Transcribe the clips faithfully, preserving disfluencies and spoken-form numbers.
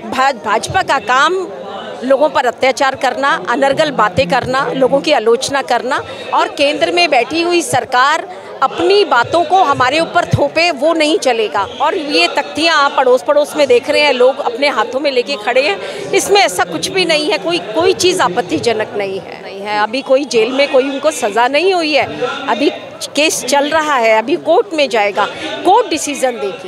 भाजपा का काम लोगों पर अत्याचार करना, अनर्गल बातें करना, लोगों की आलोचना करना और केंद्र में बैठी हुई सरकार अपनी बातों को हमारे ऊपर थोपे, वो नहीं चलेगा। और ये तख्तियाँ आप पड़ोस पड़ोस में देख रहे हैं, लोग अपने हाथों में लेके खड़े हैं, इसमें ऐसा कुछ भी नहीं है, कोई कोई चीज़ आपत्तिजनक नहीं है नहीं है अभी कोई जेल में कोई उनको सज़ा नहीं हुई है, अभी केस चल रहा है, अभी कोर्ट में जाएगा, कोर्ट डिसीजन देगी।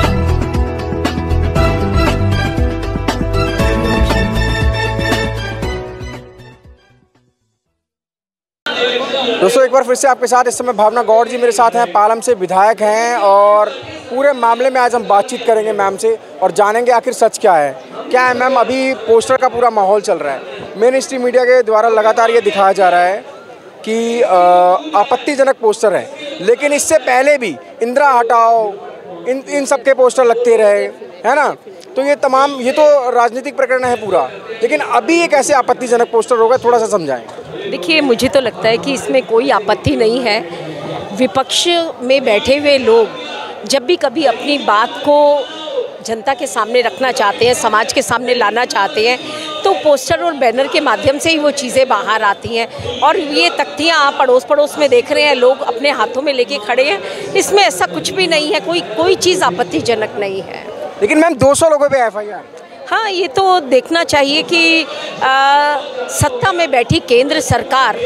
दोस्तों एक बार फिर से आपके साथ इस समय भावना गौड़ जी मेरे साथ हैं, पालम से विधायक हैं और पूरे मामले में आज हम बातचीत करेंगे मैम से और जानेंगे आखिर सच क्या है। क्या है मैम, अभी पोस्टर का पूरा माहौल चल रहा है, मेन स्ट्रीम मीडिया के द्वारा लगातार ये दिखाया जा रहा है कि आपत्तिजनक पोस्टर है, लेकिन इससे पहले भी इंदिरा हटाओ, इन इन सब के पोस्टर लगते रहे, है ना। तो ये तमाम ये तो राजनीतिक प्रकरण है पूरा, लेकिन अभी ये कैसे आपत्तिजनक पोस्टर होगा, थोड़ा सा समझाएं। देखिए, मुझे तो लगता है कि इसमें कोई आपत्ति नहीं है। विपक्ष में बैठे हुए लोग जब भी कभी अपनी बात को जनता के सामने रखना चाहते हैं, समाज के सामने लाना चाहते हैं, तो पोस्टर और बैनर के माध्यम से ही वो चीज़ें बाहर आती हैं। और ये तख्तियाँ आप पड़ोस पड़ोस में देख रहे हैं, लोग अपने हाथों में लेके खड़े हैं, इसमें ऐसा कुछ भी नहीं है, कोई कोई चीज़ आपत्तिजनक नहीं है। लेकिन मैम दो सौ लोगों पे एफ आई आर, हाँ, ये तो देखना चाहिए कि आ, सत्ता में बैठी केंद्र सरकार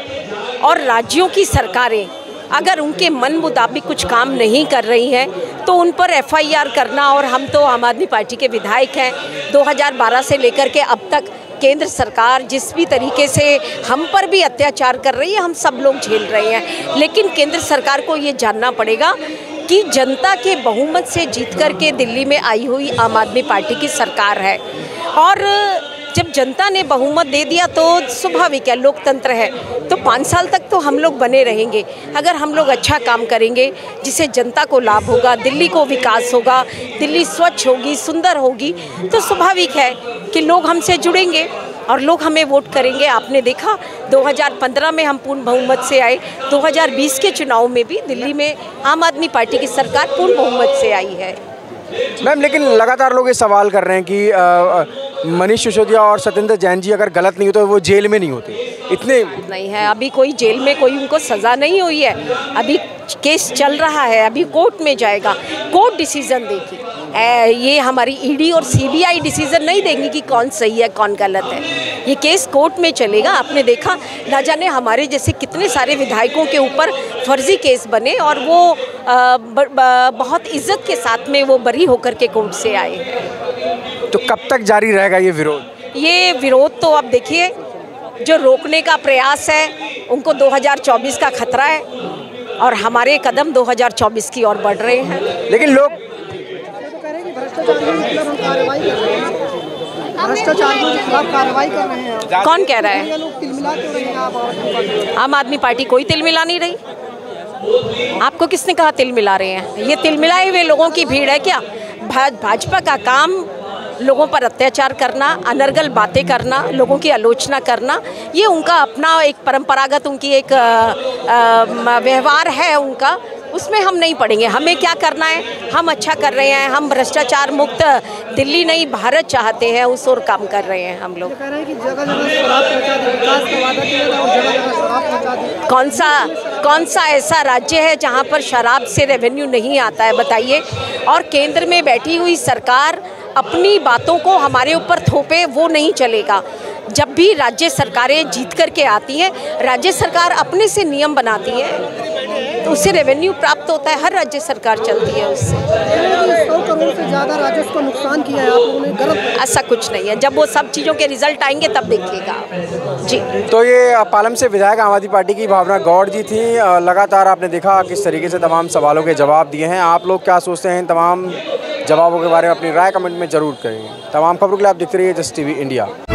और राज्यों की सरकारें अगर उनके मन मुताबिक कुछ काम नहीं कर रही हैं तो उन पर एफ आई आर करना। और हम तो आम आदमी पार्टी के विधायक हैं, दो हज़ार बारह से लेकर के अब तक केंद्र सरकार जिस भी तरीके से हम पर भी अत्याचार कर रही है, हम सब लोग झेल रहे हैं। लेकिन केंद्र सरकार को ये जानना पड़ेगा कि जनता के बहुमत से जीत कर के दिल्ली में आई हुई आम आदमी पार्टी की सरकार है, और जब जनता ने बहुमत दे दिया तो स्वाभाविक है, लोकतंत्र है, तो पाँच साल तक तो हम लोग बने रहेंगे। अगर हम लोग अच्छा काम करेंगे जिससे जनता को लाभ होगा, दिल्ली को विकास होगा, दिल्ली स्वच्छ होगी, सुंदर होगी, तो स्वाभाविक है कि लोग हमसे जुड़ेंगे और लोग हमें वोट करेंगे। आपने देखा दो हज़ार पंद्रह में हम पूर्ण बहुमत से आए, दो हज़ार बीस के चुनाव में भी दिल्ली में आम आदमी पार्टी की सरकार पूर्ण बहुमत से आई है। मैम लेकिन लगातार लोग ये सवाल कर रहे हैं कि मनीष सिसोदिया और सत्येंद्र जैन जी अगर गलत नहीं होते तो वो जेल में नहीं होते, इतने नहीं है, अभी कोई जेल में कोई उनको सज़ा नहीं हुई है, अभी केस चल रहा है, अभी कोर्ट में जाएगा, कोर्ट डिसीजन देगी। ए, ये हमारी ई डी और सी बी आई डिसीजन नहीं देंगी कि कौन सही है कौन गलत है, ये केस कोर्ट में चलेगा। आपने देखा ना जाने हमारे जैसे कितने सारे विधायकों के ऊपर फर्जी केस बने और वो आ, ब, ब, बहुत इज्जत के साथ में वो बरी होकर के कोर्ट से आए हैं। तो कब तक जारी रहेगा ये विरोध? ये विरोध तो अब देखिए, जो रोकने का प्रयास है उनको दो हज़ार चौबीस का खतरा है और हमारे कदम दो हज़ार चौबीस की ओर बढ़ रहे हैं। लेकिन लोग कार्रवाई कर रहे हैं, कौन कह रहा है? आम आदमी पार्टी कोई तिल मिला नहीं रही। आपको किसने कहा तिल मिला रहे हैं? ये तिल मिलाए हुए लोगों की भीड़ है क्या? भाजपा का काम लोगों पर अत्याचार करना, अनर्गल बातें करना, लोगों की आलोचना करना, ये उनका अपना एक परंपरागत उनकी एक व्यवहार है उनका, उसमें हम नहीं पड़ेंगे। हमें क्या करना है, हम अच्छा कर रहे हैं, हम भ्रष्टाचार मुक्त दिल्ली नहीं भारत चाहते हैं, उस ओर काम कर रहे हैं हम लोग। कह रहे हैं कि जगह जगह शराब पहुंचा दी, विकास का वादा किया था और जगह जगह शराब पहुंचा दी। कौन सा कौन सा ऐसा राज्य है जहां पर शराब से रेवेन्यू नहीं आता है, बताइए? और केंद्र में बैठी हुई सरकार अपनी बातों को हमारे ऊपर थोपे, वो नहीं चलेगा। जब भी राज्य सरकारें जीत करके आती हैं, राज्य सरकार अपने से नियम बनाती है तो उससे रेवेन्यू प्राप्त होता है, हर राज्य सरकार चलती है उससे। सौ करोड़ से ज़्यादा राजस्व को नुकसान किया है, आप लोगों ने गलत। ऐसा कुछ नहीं है, जब वो सब चीज़ों के रिजल्ट आएंगे तब देखिएगा जी। तो ये पालम से विधायक आम आदमी पार्टी की भावना गौड़ जी थी। लगातार आपने देखा किस तरीके से तमाम सवालों के जवाब दिए हैं। आप लोग क्या सोचते हैं तमाम जवाबों के बारे में अपनी राय कमेंट में जरूर करेंगे। तमाम खबरों के लिए आप देखते रहिए जस्ट टीवी इंडिया।